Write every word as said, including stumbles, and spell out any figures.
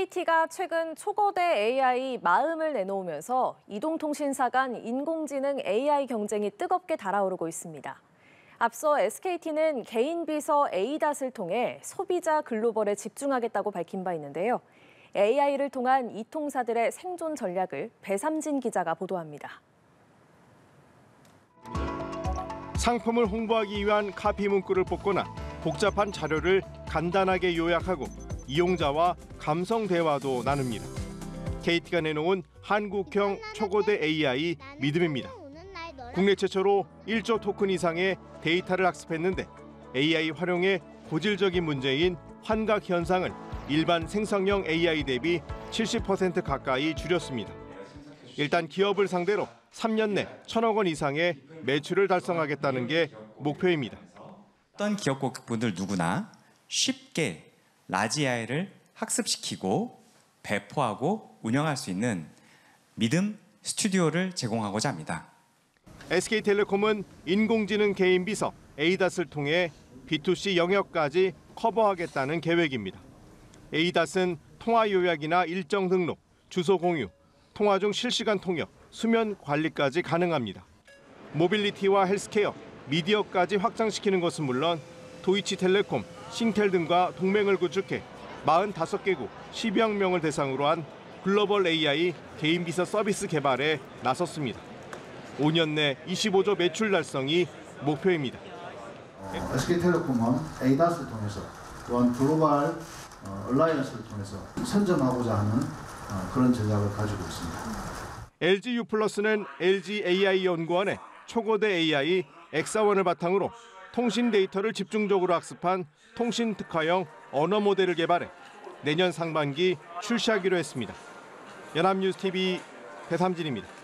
에스케이티가 최근 초거대 에이아이 마음을 내놓으면서 이동통신사 간 인공지능 에이아이 경쟁이 뜨겁게 달아오르고 있습니다. 앞서 에스케이티는 개인 비서 에이닷을 통해 소비자 글로벌에 집중하겠다고 밝힌 바 있는데요. 에이아이를 통한 이 통사들의 생존 전략을 배삼진 기자가 보도합니다. 상품을 홍보하기 위한 카피 문구를 뽑거나 복잡한 자료를 간단하게 요약하고 이용자와 감성 대화도 나눕니다. 케이티가 내놓은 한국형 초거대 에이아이 믿음입니다. 국내 최초로 일조 토큰 이상의 데이터를 학습했는데 에이아이 활용의 고질적인 문제인 환각 현상을 일반 생성형 에이아이 대비 칠십 퍼센트 가까이 줄였습니다. 일단 기업을 상대로 삼 년 내 천억 원 이상의 매출을 달성하겠다는 게 목표입니다. 어떤 기업분들 누구나 쉽게 라지 에이아이를 학습시키고 배포하고 운영할 수 있는 믿음 스튜디오를 제공하고자 합니다. 에스케이텔레콤은 인공지능 개인 비서 에이닷을 통해 비투씨 영역까지 커버하겠다는 계획입니다. 에이닷은 통화 요약이나 일정 등록, 주소 공유, 통화 중 실시간 통역, 수면 관리까지 가능합니다. 모빌리티와 헬스케어, 미디어까지 확장시키는 것은 물론 도이치텔레콤, 싱텔 등과 동맹을 구축해 사십오 개국 십여 명을 대상으로 한 글로벌 에이아이 개인 비서 서비스 개발에 나섰습니다. 오 년 내 이십오조 매출 달성이 목표입니다. 에스케이텔레콤은 에이닷을 통해서 또한 글로벌 얼라이언스를 통해서 선점하고자 하는 그런 전략을 가지고 있습니다. 엘지 유플러스는 엘지 에이아이 연구원의 초거대 에이아이 엑사원을 바탕으로 통신 데이터를 집중적으로 학습한 통신 특화형 언어 모델을 개발해 내년 상반기 출시하기로 했습니다. 연합뉴스티비 배삼진입니다.